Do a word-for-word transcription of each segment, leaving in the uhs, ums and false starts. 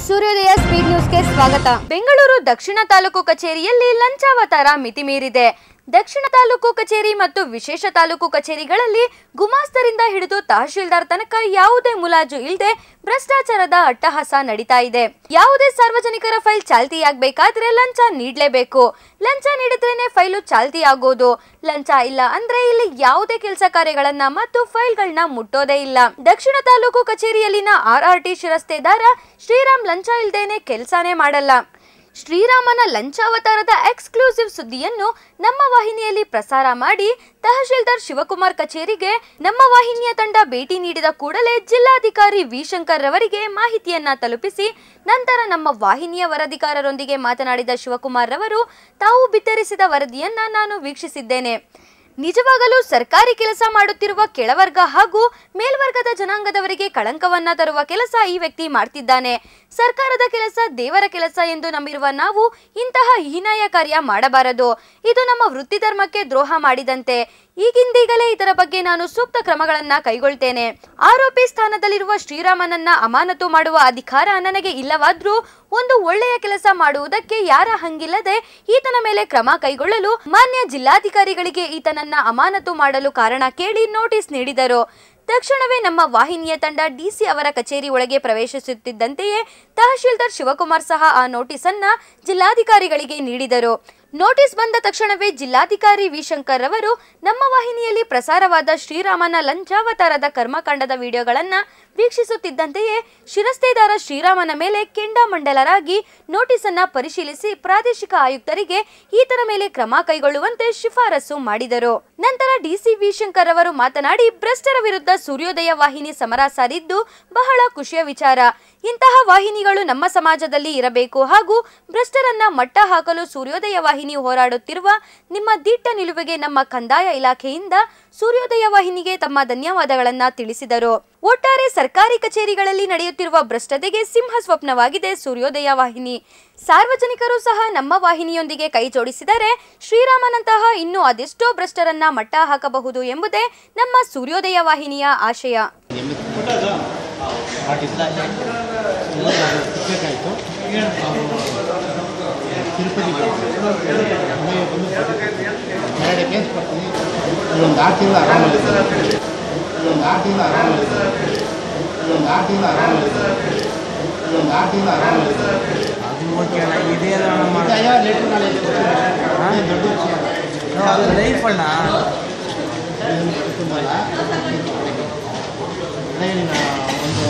ಸೂರ್ಯೋದಯ ಸ್ಪೀಡ್ ನ್ಯೂಸ್ಗೆ ಸ್ವಾಗತ. ಬೆಂಗಳೂರು ದಕ್ಷಿಣ ತಾಲೂಕು ಕಚೇರಿಯಲ್ಲಿ ಲಂಚಾವತಾರ ಮಿತಿ ಮೀರಿದೆ. ದಕ್ಷಿಣ ತಾಲೂಕು ಕಚೇರಿ ಮತ್ತು ವಿಶೇಷ ತಾಲೂಕು ಕಚೇರಿಗಳಲ್ಲಿ ಗುಮಾಸ್ತರಿಂದ ಹಿಡಿದು ತಹಶೀಲ್ದಾರ್ ತನಕ ಯಾವುದೇ ಮುಲಾಜು ಇಲ್ಲದೆ ಭ್ರಷ್ಟಾಚಾರದ ಅಟ್ಟಹಾಸ ನಡೀತಾ ಇದೆ. ಯಾವುದೇ ಸಾರ್ವಜನಿಕರ ಫೈಲ್ ಚಾಲ್ತಿಯಾಗಬೇಕಾದ್ರೆ ಲಂಚ ನೀಡಲೇಬೇಕು. ಲಂಚ ನೀಡಿದ್ರೇನೆ ಫೈಲು ಚಾಲ್ತಿ ಆಗೋದು. ಲಂಚ ಇಲ್ಲ ಅಂದ್ರೆ ಇಲ್ಲಿ ಯಾವುದೇ ಕೆಲಸ ಕಾರ್ಯಗಳನ್ನ ಮತ್ತು ಫೈಲ್ಗಳನ್ನ ಮುಟ್ಟೋದೇ ಇಲ್ಲ. ದಕ್ಷಿಣ ತಾಲೂಕು ಕಚೇರಿಯಲ್ಲಿನ ಆರ್ ಆರ್ ಟಿ ಶಿರಸ್ತೇದಾರ ಶ್ರೀರಾಮ್ ಲಂಚ ಇಲ್ದೇನೆ ಕೆಲಸನೇ ಮಾಡಲ್ಲ. ಶ್ರೀರಾಮನ ಲಂಚಾವತಾರದ ಎಕ್ಸ್ಕ್ಲೂಸಿವ್ ಸುದ್ದಿಯನ್ನು ನಮ್ಮ ವಾಹಿನಿಯಲ್ಲಿ ಪ್ರಸಾರ ಮಾಡಿ ತಹಶೀಲ್ದಾರ್ ಶಿವಕುಮಾರ್ ಕಚೇರಿಗೆ ನಮ್ಮ ವಾಹಿನಿಯ ತಂಡ ಭೇಟಿ ನೀಡಿದ ಕೂಡಲೇ ಜಿಲ್ಲಾಧಿಕಾರಿ ವಿ ಶಂಕರ್ ರವರಿಗೆ ಮಾಹಿತಿಯನ್ನ ತಲುಪಿಸಿ ನಂತರ ನಮ್ಮ ವಾಹಿನಿಯ ವರದಿಗಾರರೊಂದಿಗೆ ಮಾತನಾಡಿದ ಶಿವಕುಮಾರ್ ರವರು, ತಾವು ಬಿತ್ತರಿಸಿದ ವರದಿಯನ್ನ ನಾನು ವೀಕ್ಷಿಸಿದ್ದೇನೆ. ನಿಜವಾಗಲೂ ಸರ್ಕಾರಿ ಕೆಲಸ ಮಾಡುತ್ತಿರುವ ಕೆಳವರ್ಗ ಹಾಗೂ ಮೇಲ್ವರ್ಗದ ಜನಾಂಗದವರಿಗೆ ಕಳಂಕವನ್ನ ತರುವ ಕೆಲಸ ಈ ವ್ಯಕ್ತಿ ಮಾಡ್ತಿದ್ದಾನೆ. ಸರ್ಕಾರದ ಕೆಲಸ ದೇವರ ಕೆಲಸ ಎಂದು ನಂಬಿರುವ ನಾವು ಇಂತಹ ಹೀನಾಯ ಕಾರ್ಯ ಮಾಡಬಾರದು. ಇದು ನಮ್ಮ ವೃತ್ತಿ ಧರ್ಮಕ್ಕೆ ದ್ರೋಹ ಮಾಡಿದಂತೆ. ಈಗಿಂದೀಗಲೇ ಇದರ ಬಗ್ಗೆ ನಾನು ಸೂಕ್ತ ಕ್ರಮಗಳನ್ನ ಕೈಗೊಳ್ತೇನೆ. ಆರೋಪಿ ಸ್ಥಾನದಲ್ಲಿರುವ ಶ್ರೀರಾಮನನ್ನ ಅಮಾನತು ಮಾಡುವ ಅಧಿಕಾರ ನನಗೆ ಇಲ್ಲವಾದ್ರೂ ಒಂದು ಒಳ್ಳೆಯ ಕೆಲಸ ಮಾಡುವುದಕ್ಕೆ ಯಾರ ಹಂಗಿಲ್ಲದೆ ಈತನ ಮೇಲೆ ಕ್ರಮ ಕೈಗೊಳ್ಳಲು ಮಾನ್ಯ ಜಿಲ್ಲಾಧಿಕಾರಿಗಳಿಗೆ ಈತನನ್ನ ಅಮಾನತು ಮಾಡಲು ಕಾರಣ ಕೇಳಿ ನೋಟಿಸ್ ನೀಡಿದರು. ತಕ್ಷಣವೇ ನಮ್ಮ ವಾಹಿನಿಯ ತಂಡ ಡಿಸಿ ಅವರ ಕಚೇರಿ ಒಳಗೆ ಪ್ರವೇಶಿಸುತ್ತಿದ್ದಂತೆಯೇ ತಹಶೀಲ್ದಾರ್ ಶಿವಕುಮಾರ್ ಸಹ ಆ ನೋಟಿಸ್ ಅನ್ನ ಜಿಲ್ಲಾಧಿಕಾರಿಗಳಿಗೆ ನೀಡಿದರು. ನೋಟಿಸ್ ಬಂದ ತಕ್ಷಣವೇ ಜಿಲ್ಲಾಧಿಕಾರಿ ವಿ ಶಂಕರ್ ರವರು ನಮ್ಮ ವಾಹಿನಿಯಲ್ಲಿ ಪ್ರಸಾರವಾದ ಶ್ರೀರಾಮನ ಲಂಚಾವತಾರದ ಕರ್ಮಕಾಂಡದ ವಿಡಿಯೋಗಳನ್ನ ವೀಕ್ಷಿಸುತ್ತಿದ್ದಂತೆಯೇ ಶಿರಸ್ತೇದಾರ ಶ್ರೀರಾಮನ ಮೇಲೆ ಕೆಂಡಾಮಂಡಲರಾಗಿ ನೋಟಿಸ್ ಅನ್ನ ಪರಿಶೀಲಿಸಿ ಪ್ರಾದೇಶಿಕ ಆಯುಕ್ತರಿಗೆ ಈತನ ಮೇಲೆ ಕ್ರಮ ಕೈಗೊಳ್ಳುವಂತೆ ಶಿಫಾರಸು ಮಾಡಿದರು. ನಂತರ ಡಿಸಿ ವಿ ಶಂಕರ್ ಅವರು ಮಾತನಾಡಿ, ಭ್ರಷ್ಟರ ವಿರುದ್ಧ ಸೂರ್ಯೋದಯ ವಾಹಿನಿ ಸಮರ ಸಾರಿದ್ದು ಬಹಳ ಖುಷಿಯ ವಿಚಾರ. ಇಂತಹ ವಾಹಿನಿಗಳು ನಮ್ಮ ಸಮಾಜದಲ್ಲಿ ಇರಬೇಕು ಹಾಗೂ ಭ್ರಷ್ಟರನ್ನ ಮಟ್ಟ ಹಾಕಲು ಸೂರ್ಯೋದಯ ವಾಹಿನಿ ಹೋರಾಡುತ್ತಿರುವ ನಿಮ್ಮ ದಿಟ್ಟ ನಿಲುವಿಗೆ ನಮ್ಮ ಕಂದಾಯ ಇಲಾಖೆಯಿಂದ ಸೂರ್ಯೋದಯ ವಾಹಿನಿಗೆ ತಮ್ಮ ಧನ್ಯವಾದಗಳನ್ನ ತಿಳಿಸಿದರು. ಒಟ್ಟಾರೆ ಸರ್ಕಾರಿ ಕಚೇರಿಗಳಲ್ಲಿ ನಡೆಯುತ್ತಿರುವ ಭ್ರಷ್ಟತೆಗೆ ಸಿಂಹ ಸ್ವಪ್ನವಾಗಿದೆ ಸೂರ್ಯೋದಯ ವಾಹಿನಿ. ಸಾರ್ವಜನಿಕರು ಸಹ ನಮ್ಮ ವಾಹಿನಿಯೊಂದಿಗೆ ಕೈ ಜೋಡಿಸಿದರೆ ಶ್ರೀರಾಮನಂತಹ ಇನ್ನೂ ಅದೆಷ್ಟೋ ಭ್ರಷ್ಟರನ್ನ ಮಟ್ಟ ಹಾಕಬಹುದು ಎಂಬುದೇ ನಮ್ಮ ಸೂರ್ಯೋದಯ ವಾಹಿನಿಯ ಆಶಯ. ಒಂದು ಆರು ತಿಂಗಳು ಆರಾಮಲ್ಲಿದ್ದಾರೆ ಒಂದು ಆರು ತಿಂಗಳು ಆರಾಮಲ್ಲಿದ್ದಾರೆ ಒಂದು ಆರು ತಿಂಗಳು ಆರಾಮಲ್ಲಿದ್ದಾರೆ ಒಂದು ಆರು ತಿಂಗಳು ಆರಾಮಲ್ಲಿದ್ದಾರೆ ಅದು ಓಕೆ ಅಣ್ಣ. ಇದೇ ಲೆಟ್ರ್ ನಾಳೆ ದೊಡ್ಡ ವಿಷಯ ಅದು ಲೈಫ್ ಅಣ್ಣ. ತುಂಬಲ್ಲ ಒಂದು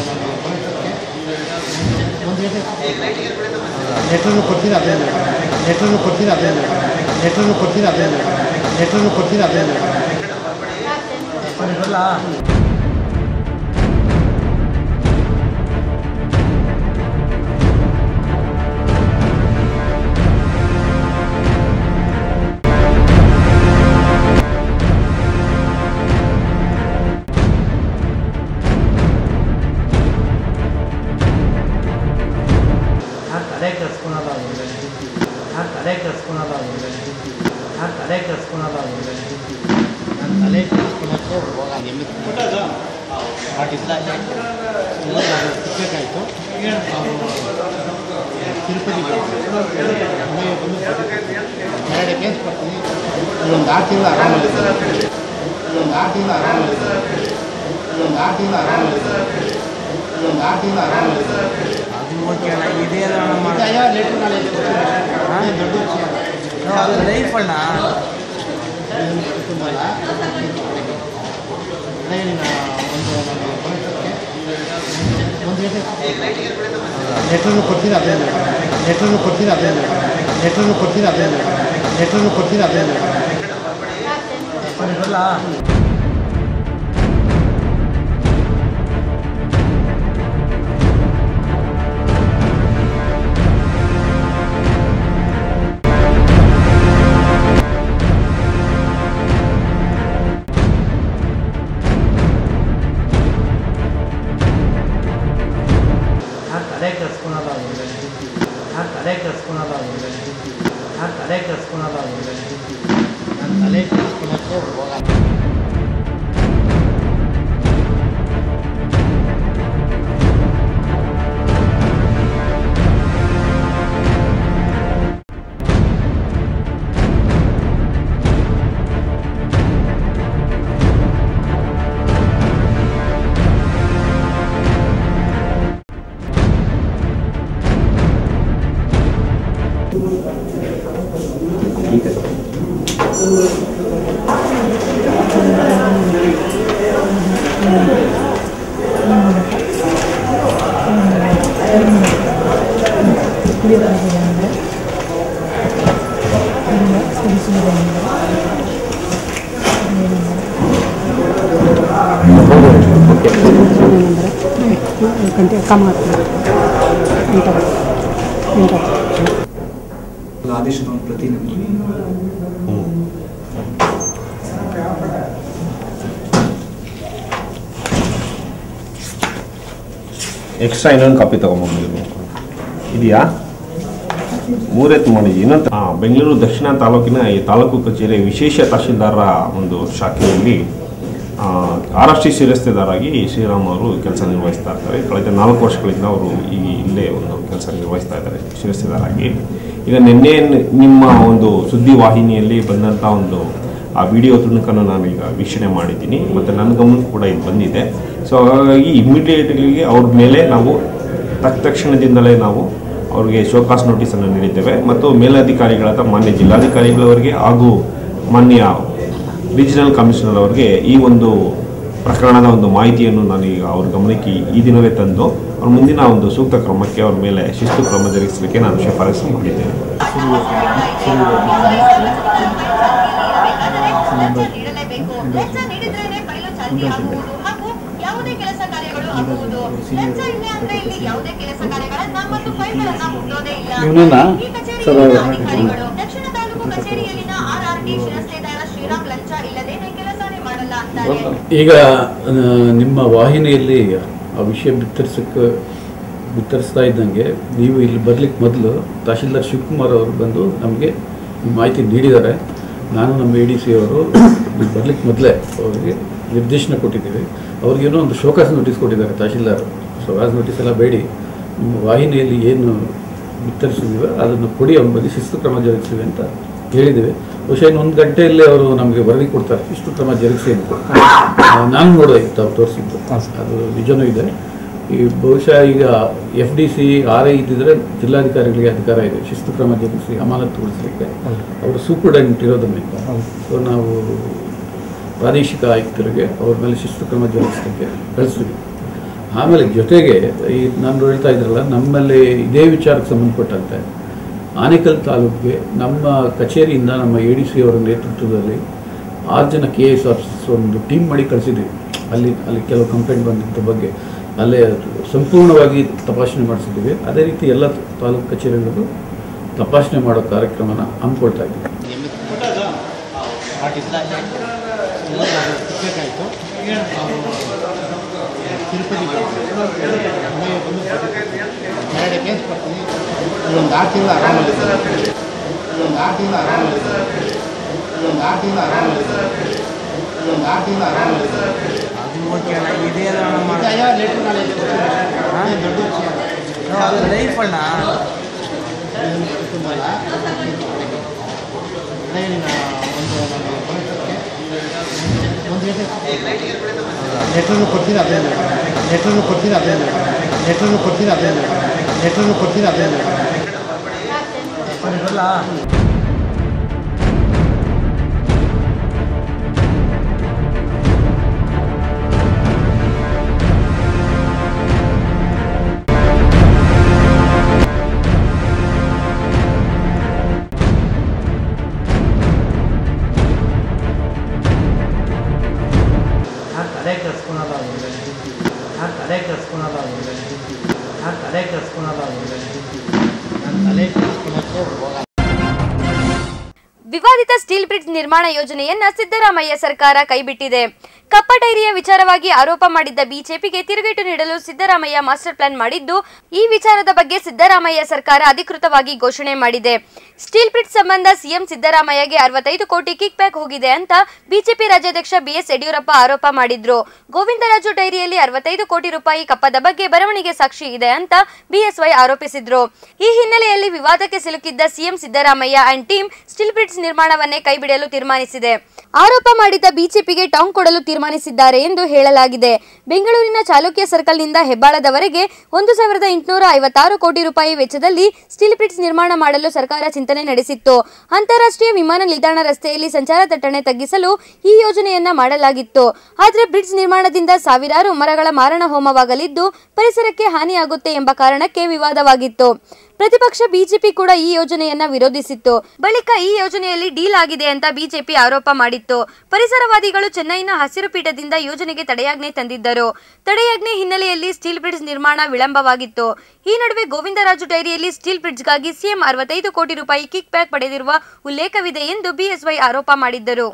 ಒಂದು ಲೆಟ್ರನ್ನು ಕೊಡ್ತೀನಿ ಅದೇ ಲೆಟ್ರನ್ನು ಕೊಡ್ತೀನಿ ಅದೇ ಲೆಟ್ರನ್ನು ಕೊಡ್ತೀನಿ ಅದೇ ಲೆಟ್ರನ್ನು ಕೊಡ್ತೀನಿ ಅದೇ ಬರಲ್ಲ. ತಲೆ ಕೆಡ್ಸ್ಕೊಳೋದಾಗಿದೆ ನಾನು ತಲೆ ಕೆಡ್ಸ್ಕೊಳೋದಾಗಿದೆ ನಾನು ತಲೆ ಕೆಡ್ಸ್ಕೊಳೋದಾಗಿದೆ ನಾನು ತಲೆ ಕೆಡ್ಸ್ಕೊಳೋಕ್ಕೆ ಹೋಗೋದು ಸಿಗಬೇಕಾಯ್ತು. ತಿರುಪತಿ ಎರಡು ಕೇಸ್ ಬರ್ತೀನಿ. ಒಂದು ಆರು ತಿಂಗಳು ಆರಾಮಲ್ಲಿದ್ದಾರೆ ಒಂದು ಆರು ತಿಂಗಳು ಆರಾಮಲ್ಲಿದ್ದಾರೆ ಒಂದು ಆರು ತಿಂಗಳು ಆರಾಮಲ್ಲಿದ್ದಾರೆ ಒಂದು ಆರು ತಿಂಗಳು ಆರಾಮಲ್ಲಿದ್ದಾರೆ ಅದು ಓಕೆ ಅಣ್ಣ. ಇದೇ ಲೆಟ್ರ್ ನಾಳೆ ದೊಡ್ಡ ವಿಷಯ ಅದು ಲೈಫ್ ಅಣ್ಣ. ತುಂಬಲ್ಲ ಒಂದು ಒಂದು ಲೆಟ್ರನ್ನು ಕೊಡ್ತೀನಿ ಅದೇ ಲೆಟ್ರನ್ನು ಕೊಡ್ತೀನಿ ಅದೇ ಲೆಟ್ರನ್ನು ಕೊಡ್ತೀನಿ ಅದೇ ಲೆಟ್ರನ್ನು ಕೊಡ್ತೀನಿ ಅದೇ ಬರಲ್ಲ. ತಲೆ ಕೆಡ್ಸ್ಕೊಳೋದಾಗಿದೆ ನಾನು ತಲೆ ಕೆಡ್ಸ್ಕೊಳೋದಾಗಿದೆ ನಾನು ತಲೆ ಕೆಡ್ಸ್ಕೊಳೋದಾಗಿದೆ ನಾನು ತಲೆ ಕೆಡ್ಸ್ಕೊಳೋಕ್ಕೆ ಹೋಗೋದು ಆದೇಶದ ಪ್ರತಿ ಎಕ್ಸ್ಟ್ರಾ ಇನ್ನೊಂದು ಕಾಪಿ ತಗೊಂಡ್ಬಂದಿದ್ರು ಇದೆಯಾ ಮೂರೆತ್ತು ಮಾಡಿ ಇನ್ನೊಂದು ಹಾಂ ಬೆಂಗಳೂರು ದಕ್ಷಿಣ ತಾಲೂಕಿನ ಈ ತಾಲೂಕು ಕಚೇರಿ ವಿಶೇಷ ತಹಶೀಲ್ದಾರರ ಒಂದು ಶಾಖೆಯಲ್ಲಿ ಆರ್ ಎಸ್ ಟಿ ಶಿರಸ್ತೇದಾರಾಗಿ ಶ್ರೀರಾಮ್ ಅವರು ಕೆಲಸ ನಿರ್ವಹಿಸ್ತಾ ಇರ್ತಾರೆ. ಕಳೆದ ನಾಲ್ಕು ವರ್ಷಗಳಿಂದ ಅವರು ಈ ಇಲ್ಲೇ ಒಂದು ಕೆಲಸ ನಿರ್ವಹಿಸ್ತಾ ಇದ್ದಾರೆ ಶಿರಸ್ತೇದಾರಾಗಿ. ಈಗ ನಿನ್ನೆ ನಿಮ್ಮ ಒಂದು ಸುದ್ದಿ ವಾಹಿನಿಯಲ್ಲಿ ಬಂದಂಥ ಒಂದು ಆ ವಿಡಿಯೋ ತುಣುಕನ್ನು ನಾನು ಈಗ ವೀಕ್ಷಣೆ ಮಾಡಿದ್ದೀನಿ ಮತ್ತು ನನ್ನ ಗಮನಕ್ಕೂ ಕೂಡ ಇದು ಬಂದಿದೆ. ಸೊ ಹಾಗಾಗಿ ಇಮ್ಮಿಡಿಯೇಟ್ಲಿ ಅವ್ರ ಮೇಲೆ ನಾವು ತಕ್ಷಣದಿಂದಲೇ ನಾವು ಅವ್ರಿಗೆ ಶೋಕಾಸ್ ನೋಟಿಸನ್ನು ನೀಡಿದ್ದೇವೆ ಮತ್ತು ಮೇಲಧಿಕಾರಿಗಳಾದ ಮಾನ್ಯ ಜಿಲ್ಲಾಧಿಕಾರಿಗಳವರಿಗೆ ಹಾಗೂ ಮಾನ್ಯ ರೀಜನಲ್ ಕಮಿಷನರ್ ಅವರಿಗೆ ಈ ಒಂದು ಪ್ರಕರಣದ ಒಂದು ಮಾಹಿತಿಯನ್ನು ನಾನು ಈಗ ಅವ್ರ ಗಮನಕ್ಕೆ ಈ ದಿನವೇ ತಂದು ಅವ್ರ ಮುಂದಿನ ಒಂದು ಸೂಕ್ತ ಕ್ರಮಕ್ಕೆ ಅವ್ರ ಮೇಲೆ ಶಿಸ್ತು ಕ್ರಮ ಜರುಗಿಸಲಿಕ್ಕೆ ನಾನು ಶಿಫಾರಸು ಮಾಡಿದ್ದೇನೆ. ಈಗ ನಿಮ್ಮ ವಾಹಿನಿಯಲ್ಲಿ ಆ ವಿಷಯ ಬಿತ್ತರಿಸಕ್ಕೆ ಬಿತ್ತರಿಸ್ತಾ ಇದ್ದಂಗೆ ನೀವು ಇಲ್ಲಿ ಬರ್ಲಿಕ್ಕೆ ಮೊದಲು ತಹಶೀಲ್ದಾರ್ ಶಿವಕುಮಾರ್ ಅವರು ಬಂದು ನಮಗೆ ಮಾಹಿತಿ ನೀಡಿದ್ದಾರೆ. ನಾನು ನಮ್ಮ ಎ ಡಿ ಸಿ ಅವರು ಬರ್ಲಿಕ್ಕೆ ಮೊದಲೇ ಅವರಿಗೆ ನಿರ್ದೇಶನ ಕೊಟ್ಟಿದ್ದೀವಿ. ಅವ್ರಿಗೇನೋ ಒಂದು ಶೋಕಾಸ್ ನೋಟಿಸ್ ಕೊಟ್ಟಿದ್ದಾರೆ ತಹಶೀಲ್ದಾರ್. ಶೋಕಾಸ್ ನೋಟಿಸ್ ಎಲ್ಲ ಬೇಡಿ ನಿಮ್ಮ ವಾಹಿನಿಯಲ್ಲಿ ಏನು ಬಿತ್ತರಿಸಿದ್ದೀವಿ ಅದನ್ನು ಕೊಡಿ, ಅವ್ರ ಬಗ್ಗೆ ಶಿಸ್ತು ಕ್ರಮ ಜರುಗಿಸಿವೆ ಅಂತ ಹೇಳಿದ್ದೀವಿ. ಬಹುಶಃ ಇನ್ನೊಂದು ಗಂಟೆಯಲ್ಲಿ ಅವರು ನಮಗೆ ವರದಿ ಕೊಡ್ತಾರೆ ಶಿಸ್ತು ಕ್ರಮ ಜರುಗಿಸಿ ಅಂತ. ನಾನು ನೋಡೋದು ಅವ್ರು ತೋರಿಸಿದ್ದು ಅದು ನಿಜನೂ ಇದೆ. ಈ ಬಹುಶಃ ಈಗ F D C R I ಇದ್ದಿದ್ರೆ ಜಿಲ್ಲಾಧಿಕಾರಿಗಳಿಗೆ ಅಧಿಕಾರ ಇದೆ ಶಿಸ್ತು ಕ್ರಮ ಜರುಗಿಸಿ ಅಮಾನತುಗೊಳಿಸಲಿಕ್ಕೆ. ಅವರು ಸೂಪರ್ಡೆಂಟ್ ಇರೋದನ್ನಿಂದ ಸೊ ನಾವು ಪ್ರಾದೇಶಿಕ ಆಯುಕ್ತರಿಗೆ ಅವ್ರ ಮೇಲೆ ಶಿಸ್ತು ಕ್ರಮ ಜರುಗಿಸಲಿಕ್ಕೆ ಕಳಿಸ್ತೀವಿ. ಆಮೇಲೆ ಜೊತೆಗೆ ಈ ನಾನು ಹೇಳ್ತಾ ಇದ್ರಲ್ಲ, ನಮ್ಮಲ್ಲಿ ಇದೇ ವಿಚಾರಕ್ಕೆ ಸಂಬಂಧಪಟ್ಟಂತೆ ಆನೇಕಲ್ ತಾಲೂಕಿಗೆ ನಮ್ಮ ಕಚೇರಿಯಿಂದ ನಮ್ಮ ಎ ಡಿ ಸಿ ಅವರ ನೇತೃತ್ವದಲ್ಲಿ ಆರು ಜನ ಕೆ ಎಸ್ ಆಫೀಸರ್ಸ್ ಒಂದು ಟೀಮ್ ಮಾಡಿ ಕಳಿಸಿದ್ದೀವಿ. ಅಲ್ಲಿ ಅಲ್ಲಿ ಕೆಲವು ಕಂಪ್ಲೇಂಟ್ ಬಂದಿದ್ದ ಬಗ್ಗೆ ಅಲ್ಲೇ ಸಂಪೂರ್ಣವಾಗಿ ತಪಾಸಣೆ ಮಾಡಿಸಿದ್ದೀವಿ. ಅದೇ ರೀತಿ ಎಲ್ಲ ತಾಲೂಕು ಕಚೇರಿಗಳಿಗೂ ತಪಾಸಣೆ ಮಾಡೋ ಕಾರ್ಯಕ್ರಮನ ಹಮ್ಮಿಕೊಳ್ತಾ ಇದ್ದೀವಿ. ಎರಡು ಕೇಸ್ ಬರ್ತೀನಿ. ಇದೊಂದು ಆರು ತಿಂಗಳು ಆರಾಮಲ್ಲಿದ್ದಾರೆ, ಇದೊಂದು ಆರು ತಿಂಗಳು ಆರಾಮಲ್ಲಿದ್ದಾರೆ, ಇದೊಂದು ಆರು ತಿಂಗಳು ಆರಾಮಲ್ಲಿದ್ದಾರೆ, ಇದೊಂದು ಆರು ತಿಂಗಳು ಆರಾಮಲ್ಲಿದ್ದಾರೆ. ಅದು ಓಕೆ ಅಣ್ಣ, ಇದೇ ಲೆಟ್ರ್ ನಾಳೆ ದೊಡ್ಡ ವಿಷಯ ಅದು ಲೈಫ್ ಅಣ್ಣ. ತುಂಬಲ್ಲ ಒಂದು ಒಂದು ಲೆಟ್ರನ್ನು ಕೊಡ್ತೀನಿ ಅದೇ ಲೆಟ್ರನ್ನು ಕೊಡ್ತೀನಿ ಅದೇ ಲೆಟ್ರನ್ನು ಕೊಡ್ತೀನಿ ಅದೇ ಲೆಟ್ರನ್ನು ಕೊಡ್ತೀನಿ ಅದೇ ಬರಲ್ಲ. ತಲೆ ಕೆಡ್ಸ್ಕೊಳಲ್ಲ ಅವ್ರಿಗೆ, ನಾನು ತಲೆ ಕೆಡ್ಸ್ಕೊಳಲ್ಲ ಅವ್ರಿಗೆ, ನಾನು ತಲೆ ಕೆಡ್ಸ್ಕೊಳಲ್ಲ ಅವ್ರಿಗೆ, ನಾನು ತಲೆ ಕೆಡ್ಸ್ಕೊಳಕ್ಕೆ ಹೋಗಲ್ಲ. ವಿವಾದಿತ ಸ್ಟೀಲ್ ಬ್ರಿಡ್ಜ್ ನಿರ್ಮಾಣ ಯೋಜನೆಯನ್ನ ಸಿದ್ದರಾಮಯ್ಯ ಸರ್ಕಾರ ಕೈಬಿಟ್ಟಿದೆ. ಕಪ್ಪ ಡೈರಿಯ ವಿಚಾರವಾಗಿ ಆರೋಪ ಮಾಡಿದ್ದ ಬಿಜೆಪಿಗೆ ತಿರುಗೇಟು ನೀಡಲು ಸಿದ್ದರಾಮಯ್ಯ ಮಾಸ್ಟರ್ ಪ್ಲಾನ್ ಮಾಡಿದ್ದು, ಈ ವಿಚಾರದ ಬಗ್ಗೆ ಸಿದ್ದರಾಮಯ್ಯ ಸರ್ಕಾರ ಅಧಿಕೃತವಾಗಿ ಘೋಷಣೆ ಮಾಡಿದೆ. ಸ್ಟೀಲ್ ಬ್ರಿಡ್ಜ್ ಸಂಬಂಧ ಸಿಎಂ ಸಿದ್ದರಾಮಯ್ಯಗೆ ಅರವತ್ತೈದು ಕೋಟಿ ಕಿಕ್ ಬ್ಯಾಕ್ ಹೋಗಿದೆ ಅಂತ ಬಿಜೆಪಿ ರಾಜ್ಯಾಧ್ಯಕ್ಷ ಬಿಎಸ್ ಯಡಿಯೂರಪ್ಪ ಆರೋಪ ಮಾಡಿದ್ರು. ಗೋವಿಂದರಾಜು ಡೈರಿಯಲ್ಲಿ ಅರವತ್ತೈದು ಕೋಟಿ ರೂಪಾಯಿ ಕಪ್ಪದ ಬಗ್ಗೆ ಬರವಣಿಗೆ ಸಾಕ್ಷಿ ಇದೆ ಅಂತ ಬಿಎಸ್ವೈ ಆರೋಪಿಸಿದ್ರು. ಈ ಹಿನ್ನೆಲೆಯಲ್ಲಿ ವಿವಾದಕ್ಕೆ ಸಿಲುಕಿದ್ದ CM Siddaramaiah and team steel bridge ನಿರ್ಮಾಣವನ್ನೇ ಕೈಬಿಡಲು ತೀರ್ಮಾನಿಸಿದೆ. ಆರೋಪ ಮಾಡಿದ ಬಿಜೆಪಿಗೆ ಟಾಂಗ್ ಕೊಡಲು ತೀರ್ಮಾನಿಸಿದ್ದಾರೆ ಎಂದು ಹೇಳಲಾಗಿದೆ. ಬೆಂಗಳೂರಿನ ಚಾಲುಕ್ಯ ಸರ್ಕಲ್ನಿಂದ ಹೆಬ್ಬಾಳದವರೆಗೆ ಒಂದು ಸಾವಿರದ ಎಂಟುನೂರ ಐವತ್ತಾರು ಕೋಟಿ ರೂಪಾಯಿ ವೆಚ್ಚದಲ್ಲಿ ಸ್ಟೀಲ್ ಬ್ರಿಡ್ಜ್ ನಿರ್ಮಾಣ ಮಾಡಲು ಸರ್ಕಾರ ಚಿಂತನೆ ನಡೆಸಿತ್ತು. ಅಂತಾರಾಷ್ಟ್ರೀಯ ವಿಮಾನ ನಿಲ್ದಾಣ ರಸ್ತೆಯಲ್ಲಿ ಸಂಚಾರ ದಟ್ಟಣೆ ತಗ್ಗಿಸಲು ಈ ಯೋಜನೆಯನ್ನ ಮಾಡಲಾಗಿತ್ತು. ಆದರೆ ಬ್ರಿಡ್ಜ್ ನಿರ್ಮಾಣದಿಂದ ಸಾವಿರಾರು ಮರಗಳ ಮಾರಣ ಹೋಮವಾಗಲಿದ್ದು ಪರಿಸರಕ್ಕೆ ಹಾನಿಯಾಗುತ್ತೆ ಎಂಬ ಕಾರಣಕ್ಕೆ ವಿವಾದವಾಗಿತ್ತು. ಪ್ರತಿಪಕ್ಷ ಬಿಜೆಪಿ ಕೂಡ ಈ ಯೋಜನೆಯನ್ನ ವಿರೋಧಿಸಿತ್ತು. ಬಳಿಕ ಈ ಯೋಜನೆಯಲ್ಲಿ ಡೀಲ್ ಆಗಿದೆ ಅಂತ ಬಿಜೆಪಿ ಆರೋಪ ಮಾಡಿತ್ತು. ಪರಿಸರವಾದಿಗಳು ಚೆನ್ನೈನ ಹಸಿರು ಪೀಠದಿಂದ ಯೋಜನೆಗೆ ತಡೆಯಾಜ್ಞೆ ತಂದಿದ್ದರು. ತಡೆಯಾಜ್ಞೆ ಹಿನ್ನೆಲೆಯಲ್ಲಿ ಸ್ಟೀಲ್ ಬ್ರಿಡ್ಜ್ ನಿರ್ಮಾಣ ವಿಳಂಬವಾಗಿತ್ತು. ಈ ನಡುವೆ ಗೋವಿಂದರಾಜು ಡೈರಿಯಲ್ಲಿ ಸ್ಟೀಲ್ ಬ್ರಿಡ್ಜ್ಗಾಗಿ ಸಿಎಂ ಅರವತ್ತೈದು ಕೋಟಿ ರೂಪಾಯಿ ಕಿಕ್ ಬ್ಯಾಕ್ ಪಡೆದಿರುವ ಉಲ್ಲೇಖವಿದೆ ಎಂದು ಬಿಎಸ್ವೈ ಆರೋಪ ಮಾಡಿದ್ದರು.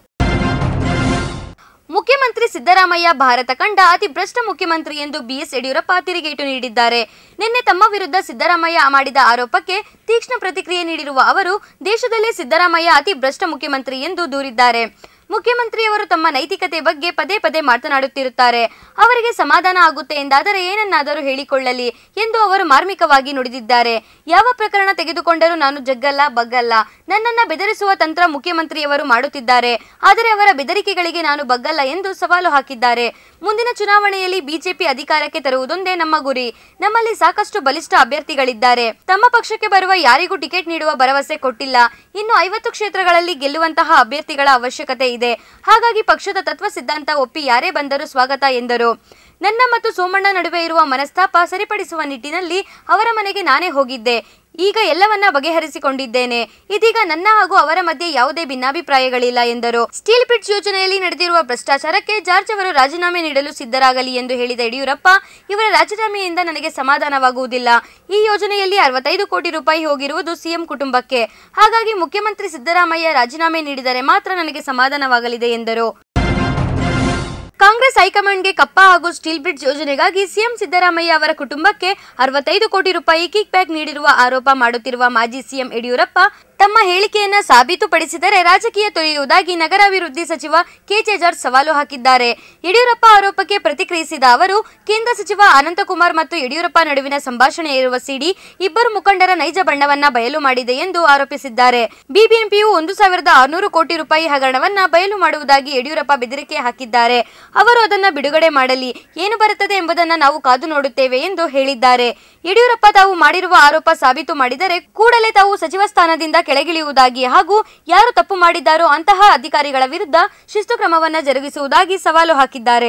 ಮುಖ್ಯಮಂತ್ರಿ ಸಿದ್ದರಾಮಯ್ಯ ಭಾರತ ಕಂಡ ಅತಿ ಭ್ರಷ್ಟ ಮುಖ್ಯಮಂತ್ರಿ ಎಂದು ಬಿಎಸ್ ಯಡಿಯೂರಪ್ಪ ತಿರುಗೇಟು ನೀಡಿದ್ದಾರೆ. ನಿನ್ನೆ ತಮ್ಮ ವಿರುದ್ಧ ಸಿದ್ದರಾಮಯ್ಯ ಮಾಡಿದ ಆರೋಪಕ್ಕೆ ತೀಕ್ಷ್ಣ ಪ್ರತಿಕ್ರಿಯೆ ನೀಡಿರುವ ಅವರು ದೇಶದಲ್ಲೇ ಸಿದ್ದರಾಮಯ್ಯ ಅತಿ ಭ್ರಷ್ಟ ಮುಖ್ಯಮಂತ್ರಿ ಎಂದು ದೂರಿದ್ದಾರೆ. ಮುಖ್ಯಮಂತ್ರಿಯವರು ತಮ್ಮ ನೈತಿಕತೆ ಬಗ್ಗೆ ಪದೇ ಪದೇ ಮಾತನಾಡುತ್ತಿರುತ್ತಾರೆ. ಅವರಿಗೆ ಸಮಾಧಾನ ಆಗುತ್ತೆ ಎಂದಾದರೆ ಏನನ್ನಾದರೂ ಹೇಳಿಕೊಳ್ಳಲಿ ಎಂದು ಅವರು ಮಾರ್ಮಿಕವಾಗಿ ನುಡಿದಿದ್ದಾರೆ. ಯಾವ ಪ್ರಕರಣ ತೆಗೆದುಕೊಂಡರೂ ನಾನು ಜಗ್ಗಲ್ಲ ಬಗ್ಗಲ್ಲ, ನನ್ನನ್ನ ಬೆದರಿಸುವ ತಂತ್ರ ಮುಖ್ಯಮಂತ್ರಿಯವರು ಮಾಡುತ್ತಿದ್ದಾರೆ, ಆದರೆ ಅವರ ಬೆದರಿಕೆಗಳಿಗೆ ನಾನು ಬಗ್ಗಲ್ಲ ಎಂದು ಸವಾಲು ಹಾಕಿದ್ದಾರೆ. ಮುಂದಿನ ಚುನಾವಣೆಯಲ್ಲಿ ಬಿಜೆಪಿ ಅಧಿಕಾರಕ್ಕೆ ತರುವುದೊಂದೇ ನಮ್ಮ ಗುರಿ. ನಮ್ಮಲ್ಲಿ ಸಾಕಷ್ಟು ಬಲಿಷ್ಠ ಅಭ್ಯರ್ಥಿಗಳಿದ್ದಾರೆ. ತಮ್ಮ ಪಕ್ಷಕ್ಕೆ ಬರುವ ಯಾರಿಗೂ ಟಿಕೆಟ್ ನೀಡುವ ಭರವಸೆ ಕೊಟ್ಟಿಲ್ಲ. ಇನ್ನು ಐವತ್ತು ಕ್ಷೇತ್ರಗಳಲ್ಲಿ ಗೆಲ್ಲುವಂತಹ ಅಭ್ಯರ್ಥಿಗಳ ಅವಶ್ಯಕತೆ ಇದೆ. ಹಾಗಾಗಿ ಪಕ್ಷದ ತತ್ವ ಸಿದ್ಧಾಂತ ಒಪ್ಪಿ ಯಾರೇ ಬಂದರೂ ಸ್ವಾಗತ ಎಂದರು. ನನ್ನ ಮತ್ತು ಸೋಮಣ್ಣ ನಡುವೆ ಇರುವ ಮನಸ್ತಾಪ ಸರಿಪಡಿಸುವ ನಿಟ್ಟಿನಲ್ಲಿ ಅವರ ಮನೆಗೆ ನಾನೇ ಹೋಗಿದ್ದೆ. ಈಗ ಎಲ್ಲವನ್ನ ಬಗೆಹರಿಸಿಕೊಂಡಿದ್ದೇನೆ. ಇದೀಗ ನನ್ನ ಹಾಗೂ ಅವರ ಮಧ್ಯೆ ಯಾವುದೇ ಭಿನ್ನಾಭಿಪ್ರಾಯಗಳಿಲ್ಲ ಎಂದರು. ಸ್ಟೀಲ್ ಬ್ರಿಡ್ಜ್ ಯೋಜನೆಯಲ್ಲಿ ನಡೆದಿರುವ ಭ್ರಷ್ಟಾಚಾರಕ್ಕೆ ಜಾರ್ಜ್ ಅವರು ರಾಜೀನಾಮೆ ನೀಡಲು ಸಿದ್ಧರಾಗಲಿ ಎಂದು ಹೇಳಿದ ಯಡಿಯೂರಪ್ಪ, ಇವರ ರಾಜೀನಾಮೆಯಿಂದ ನನಗೆ ಸಮಾಧಾನವಾಗುವುದಿಲ್ಲ. ಈ ಯೋಜನೆಯಲ್ಲಿ ಅರವತ್ತೈದು ಕೋಟಿ ರೂಪಾಯಿ ಹೋಗಿರುವುದು ಸಿಎಂ ಕುಟುಂಬಕ್ಕೆ. ಹಾಗಾಗಿ ಮುಖ್ಯಮಂತ್ರಿ ಸಿದ್ದರಾಮಯ್ಯ ರಾಜೀನಾಮೆ ನೀಡಿದರೆ ಮಾತ್ರ ನನಗೆ ಸಮಾಧಾನವಾಗಲಿದೆ ಎಂದರು. ಕಾಂಗ್ರೆಸ್ ಹೈಕಮಾಂಡ್ಗೆ ಕಪ್ಪ ಹಾಗೂ ಸ್ಟೀಲ್ ಬ್ರಿಡ್ಜ್ ಯೋಜನೆಗಾಗಿ ಸಿಎಂ ಸಿದ್ದರಾಮಯ್ಯ ಅವರ ಕುಟುಂಬಕ್ಕೆ ಅರವತ್ತೈದು ಕೋಟಿ ರೂಪಾಯಿ ಕಿಕ್ ಬ್ಯಾಕ್ ನೀಡಿರುವ ಆರೋಪ ಮಾಡುತ್ತಿರುವ ಮಾಜಿ ಸಿಎಂ ಯಡಿಯೂರಪ್ಪ ತಮ್ಮ ಹೇಳಿಕೆಯನ್ನ ಸಾಬೀತುಪಡಿಸಿದರೆ ರಾಜಕೀಯ ತೊರೆಯುವುದಾಗಿ ನಗರಾಭಿವೃದ್ಧಿ ಸಚಿವ ಕೆಜೆ ಜಾರ್ಜ್ ಸವಾಲು ಹಾಕಿದ್ದಾರೆ. ಯಡಿಯೂರಪ್ಪ ಆರೋಪಕ್ಕೆ ಪ್ರತಿಕ್ರಿಯಿಸಿದ ಅವರು, ಕೇಂದ್ರ ಸಚಿವ ಅನಂತಕುಮಾರ್ ಮತ್ತು ಯಡಿಯೂರಪ್ಪ ನಡುವಿನ ಸಂಭಾಷಣೆ ಇರುವ ಸಿಡಿ ಇಬ್ಬರು ಮುಖಂಡರ ನೈಜ ಬಣ್ಣವನ್ನ ಬಯಲು ಮಾಡಿದೆ ಎಂದು ಆರೋಪಿಸಿದ್ದಾರೆ. ಬಿಬಿಎಂಪಿಯು ಒಂದು ಸಾವಿರದ ಆರುನೂರು ಕೋಟಿ ರೂಪಾಯಿ ಹಗರಣವನ್ನ ಬಯಲು ಮಾಡುವುದಾಗಿ ಯಡಿಯೂರಪ್ಪ ಬೆದರಿಕೆ ಹಾಕಿದ್ದಾರೆ. ಅವರು ಅದನ್ನ ಬಿಡುಗಡೆ ಮಾಡಲಿ, ಏನು ಬರುತ್ತದೆ ಎಂಬುದನ್ನ ನಾವು ಕಾದು ನೋಡುತ್ತೇವೆ ಎಂದು ಹೇಳಿದ್ದಾರೆ. ಯಡಿಯೂರಪ್ಪ ತಾವು ಮಾಡಿರುವ ಆರೋಪ ಸಾಬೀತು ಮಾಡಿದರೆ ಕೂಡಲೇ ತಾವು ಸಚಿವ ಸ್ಥಾನದಿಂದ ಕೆಳಗಿಳಿಯುವುದಾಗಿ ಹಾಗೂ ಯಾರು ತಪ್ಪು ಮಾಡಿದ್ದಾರೋ ಅಂತಹ ಅಧಿಕಾರಿಗಳ ವಿರುದ್ಧ ಶಿಸ್ತು ಕ್ರಮವನ್ನ ಜರುಗಿಸುವುದಾಗಿ ಸವಾಲು ಹಾಕಿದ್ದಾರೆ.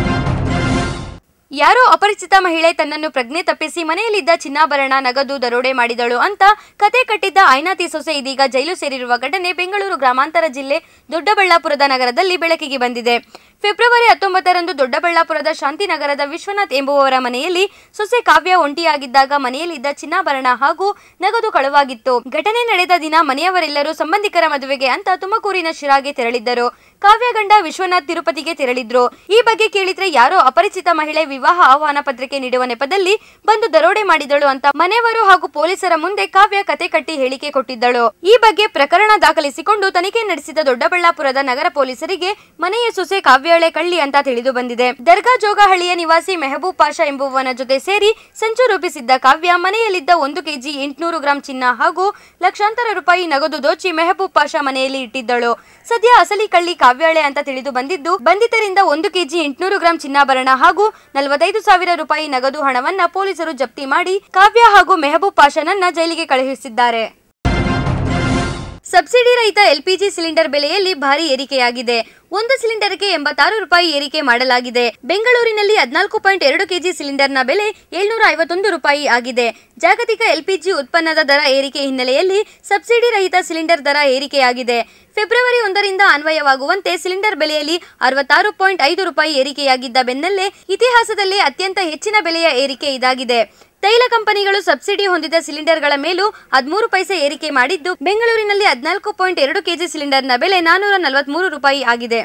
ಯಾರೋ ಅಪರಿಚಿತ ಮಹಿಳೆ ತನ್ನನ್ನು ಪ್ರಜ್ಞೆ ತಪ್ಪಿಸಿ ಮನೆಯಲ್ಲಿದ್ದ ಚಿನ್ನಾಭರಣ ನಗದು ದರೋಡೆ ಮಾಡಿದಳು ಅಂತ ಕತೆ ಕಟ್ಟಿದ್ದ ಐನಾತಿ ಸೊಸೆ ಇದೀಗ ಜೈಲು ಸೇರಿರುವ ಘಟನೆ ಬೆಂಗಳೂರು ಗ್ರಾಮಾಂತರ ಜಿಲ್ಲೆ ದೊಡ್ಡಬಳ್ಳಾಪುರದ ನಗರದಲ್ಲಿ ಬೆಳಕಿಗೆ ಬಂದಿದೆ. ಫೆಬ್ರವರಿ ಹತ್ತೊಂಬತ್ತರಂದು ದೊಡ್ಡಬಳ್ಳಾಪುರದ ಶಾಂತಿನಗರದ ವಿಶ್ವನಾಥ್ ಎಂಬುವವರ ಮನೆಯಲ್ಲಿ ಸೊಸೆ ಕಾವ್ಯ ಒಂಟಿಯಾಗಿದ್ದಾಗ ಮನೆಯಲ್ಲಿದ್ದ ಚಿನ್ನಾಭರಣ ಹಾಗೂ ನಗದು ಕಳುವಾಗಿತ್ತು. ಘಟನೆ ನಡೆದ ದಿನ ಮನೆಯವರೆಲ್ಲರೂ ಸಂಬಂಧಿಕರ ಮದುವೆಗೆ ಅಂತ ತುಮಕೂರಿನ ಶಿರಾಗೆ ತೆರಳಿದ್ದರು. ಕಾವ್ಯ ಗಂಡ ವಿಶ್ವನಾಥ್ ತಿರುಪತಿಗೆ ತೆರಳಿದ್ರು. ಈ ಬಗ್ಗೆ ಕೇಳಿದ್ರೆ ಯಾರೋ ಅಪರಿಚಿತ ಮಹಿಳೆ ವಿವಾಹ ಆಹ್ವಾನ ಪತ್ರಿಕೆ ನೀಡುವ ನೆಪದಲ್ಲಿ ಬಂದು ದರೋಡೆ ಮಾಡಿದಳು ಅಂತ ಮನೆಯವರು ಹಾಗೂ ಪೊಲೀಸರ ಮುಂದೆ ಕಾವ್ಯ ಕತೆ ಕಟ್ಟಿ ಹೇಳಿಕೆ ಕೊಟ್ಟಿದ್ದಳು. ಈ ಬಗ್ಗೆ ಪ್ರಕರಣ ದಾಖಲಿಸಿಕೊಂಡು ತನಿಖೆ ನಡೆಸಿದ ದೊಡ್ಡಬಳ್ಳಾಪುರದ ನಗರ ಪೊಲೀಸರಿಗೆ ಮನೆಯ ಸೊಸೆ ಕಾವ್ಯಳೆ ಕಳ್ಳಿ ಅಂತ ತಿಳಿದು ಬಂದಿದೆ. ದರ್ಗಾ ಜೋಗಹಳ್ಳಿಯ ನಿವಾಸಿ ಮೆಹಬೂಬ್ ಪಾಷಾ ಎಂಬುವನ ಜೊತೆ ಸೇರಿ ಸಂಚು ರೂಪಿಸಿದ್ದ ಕಾವ್ಯ ಮನೆಯಲ್ಲಿದ್ದ ಒಂದು ಕೆಜಿ ಎಂಟುನೂರು ಗ್ರಾಂ ಚಿನ್ನ ಹಾಗೂ ಲಕ್ಷಾಂತರ ರೂಪಾಯಿ ನಗದು ದೋಚಿ ಮೆಹಬೂಬ್ ಪಾಷಾ ಮನೆಯಲ್ಲಿ ಇಟ್ಟಿದ್ದಳು. ಸದ್ಯ ಅಸಲಿ ಕಳ್ಳಿ ಕಾವ್ಯಾಳೆ ಅಂತ ತಿಳಿದು ಬಂದಿದ್ದು, ಬಂಧಿತರಿಂದ ಒಂದು ಕೆಜಿ ಎಂಟುನೂರು ಗ್ರಾಂ ಚಿನ್ನಾಭರಣ ಹಾಗೂ ನಲವತ್ತೈದು ಸಾವಿರ ರೂಪಾಯಿ ನಗದು ಹಣವನ್ನ ಪೊಲೀಸರು ಜಪ್ತಿ ಮಾಡಿ ಕಾವ್ಯ ಹಾಗೂ ಮೆಹಬೂಬ್ ಪಾಷಾನನ್ನ ಜೈಲಿಗೆ ಕಳುಹಿಸಿದ್ದಾರೆ. ಸಬ್ಸಿಡಿ ರಹಿತ ಎಲ್ಪಿಜಿ ಸಿಲಿಂಡರ್ ಬೆಲೆಯಲ್ಲಿ ಭಾರಿ ಏರಿಕೆಯಾಗಿದೆ. ಒಂದು ಸಿಲಿಂಡರ್ಗೆ ಎಂಬತ್ತಾರು ರೂಪಾಯಿ ಏರಿಕೆ ಮಾಡಲಾಗಿದೆ. ಬೆಂಗಳೂರಿನಲ್ಲಿ ಹದಿನಾಲ್ಕು ಪಾಯಿಂಟ್ ಎರಡು ಕೆಜಿ ಸಿಲಿಂಡರ್ನ ಬೆಲೆ ಏಳ್ನೂರ ಐವತ್ತೊಂದು ರೂಪಾಯಿ ಆಗಿದೆ. ಜಾಗತಿಕ ಎಲ್ಪಿಜಿ ಉತ್ಪನ್ನದ ದರ ಏರಿಕೆ ಹಿನ್ನೆಲೆಯಲ್ಲಿ ಸಬ್ಸಿಡಿ ರಹಿತ ಸಿಲಿಂಡರ್ ದರ ಏರಿಕೆಯಾಗಿದೆ. ಫೆಬ್ರವರಿ ಒಂದರಿಂದ ಅನ್ವಯವಾಗುವಂತೆ ಸಿಲಿಂಡರ್ ಬೆಲೆಯಲ್ಲಿ ಅರವತ್ತಾರು ಪಾಯಿಂಟ್ ಐದು ರೂಪಾಯಿ ಏರಿಕೆಯಾಗಿದ್ದ ಬೆನ್ನಲ್ಲೇ ಇತಿಹಾಸದಲ್ಲೇ ಅತ್ಯಂತ ಹೆಚ್ಚಿನ ಬೆಲೆಯ ಏರಿಕೆ ಇದಾಗಿದೆ. ತೈಲ ಕಂಪನಿಗಳು ಸಬ್ಸಿಡಿ ಹೊಂದಿದ ಸಿಲಿಂಡರ್ಗಳ ಮೇಲೂ ಹದಿಮೂರು ಪೈಸೆ ಏರಿಕೆ ಮಾಡಿದ್ದು, ಬೆಂಗಳೂರಿನಲ್ಲಿ ಹದಿನಾಲ್ಕು ಪಾಯಿಂಟ್ ಎರಡು ಕೆಜಿ ಸಿಲಿಂಡರ್ನ ಬೆಲೆ ನಾನೂರ ನಲವತ್ಮೂರು ರೂಪಾಯಿ ಆಗಿದೆ.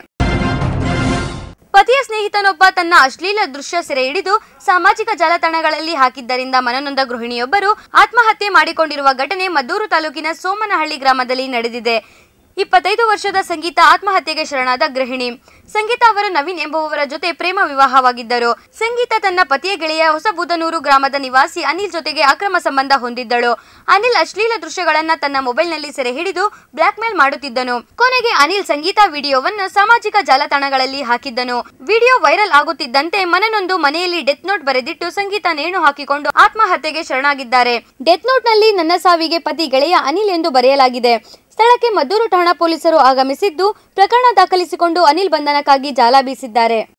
ಪತಿಯ ಸ್ನೇಹಿತನೊಬ್ಬ ತನ್ನ ಅಶ್ಲೀಲ ದೃಶ್ಯ ಸೆರೆ ಹಿಡಿದು ಸಾಮಾಜಿಕ ಜಾಲತಾಣಗಳಲ್ಲಿ ಹಾಕಿದ್ದರಿಂದ ಮನನೊಂದ ಗೃಹಿಣಿಯೊಬ್ಬರು ಆತ್ಮಹತ್ಯೆ ಮಾಡಿಕೊಂಡಿರುವ ಘಟನೆ ಮದ್ದೂರು ತಾಲೂಕಿನ ಸೋಮನಹಳ್ಳಿ ಗ್ರಾಮದಲ್ಲಿ ನಡೆದಿದೆ. ಇಪ್ಪತ್ತೈದು ವರ್ಷದ ಸಂಗೀತ ಆತ್ಮಹತ್ಯೆಗೆ ಶರಣಾದ ಗೃಹಿಣಿ. ಸಂಗೀತ ಅವರು ನವೀನ್ ಎಂಬುವವರ ಜೊತೆ ಪ್ರೇಮ ವಿವಾಹವಾಗಿದ್ದರು. ಸಂಗೀತ ತನ್ನ ಪತಿಯ ಗೆಳೆಯ ಹೊಸಬೂದನೂರು ಗ್ರಾಮದ ನಿವಾಸಿ ಅನಿಲ್ ಜೊತೆಗೆ ಅಕ್ರಮ ಸಂಬಂಧ ಹೊಂದಿದ್ದಳು. ಅನಿಲ್ ಅಶ್ಲೀಲ ದೃಶ್ಯಗಳನ್ನ ತನ್ನ ಮೊಬೈಲ್ನಲ್ಲಿ ಸೆರೆ ಹಿಡಿದು ಬ್ಲಾಕ್ ಮೇಲ್ ಮಾಡುತ್ತಿದ್ದನು. ಕೊನೆಗೆ ಅನಿಲ್ ಸಂಗೀತ ವಿಡಿಯೋವನ್ನು ಸಾಮಾಜಿಕ ಜಾಲತಾಣಗಳಲ್ಲಿ ಹಾಕಿದ್ದನು. ವಿಡಿಯೋ ವೈರಲ್ ಆಗುತ್ತಿದ್ದಂತೆ ಮನನೊಂದು ಮನೆಯಲ್ಲಿ ಡೆತ್ ನೋಟ್ ಬರೆದಿಟ್ಟು ಸಂಗೀತ ನೇಣು ಹಾಕಿಕೊಂಡು ಆತ್ಮಹತ್ಯೆಗೆ ಶರಣಾಗಿದ್ದಾರೆ. ಡೆತ್ ನೋಟ್ ನಲ್ಲಿ ನನ್ನ ಸಾವಿಗೆ ಪತಿ ಗೆಳೆಯ ಅನಿಲ್ ಎಂದು ಬರೆಯಲಾಗಿದೆ. ಸ್ಥಳಕ್ಕೆ ಮದ್ದೂರು ಠಾಣಾ ಪೊಲೀಸರು ಆಗಮಿಸಿದ್ದು ಪ್ರಕರಣ ದಾಖಲಿಸಿಕೊಂಡು ಅನಿಲ್ ಬಂಧನಕ್ಕಾಗಿ ಜಾಲ ಬೀಸಿದ್ದಾರೆ.